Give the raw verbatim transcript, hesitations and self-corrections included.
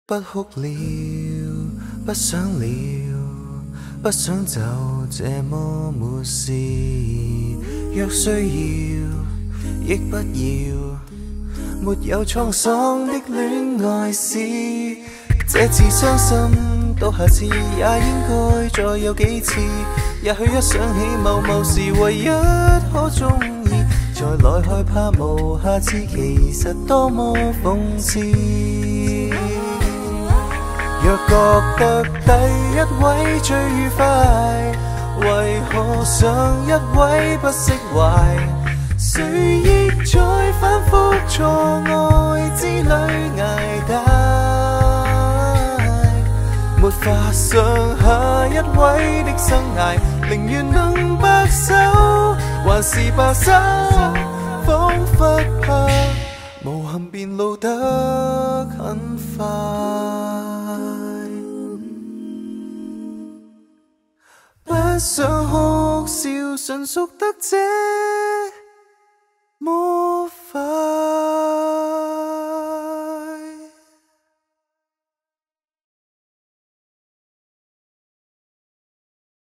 不哭了，不想了，不想就這麼沒事。若需要，亦不要，沒有滄桑的戀愛史。這次傷心，到下次也應該再有幾次。也許一想起某某時，唯一可鍾意，再來害怕無下次，其實多麼諷刺。若覺得第一位最愉快，為何上一位不釋懷？誰亦在反覆錯愛之旅捱大，沒法想下一位的生涯，寧願能白首，還是白首，彷彿怕無憾變老得很快。不想哭笑，純屬得這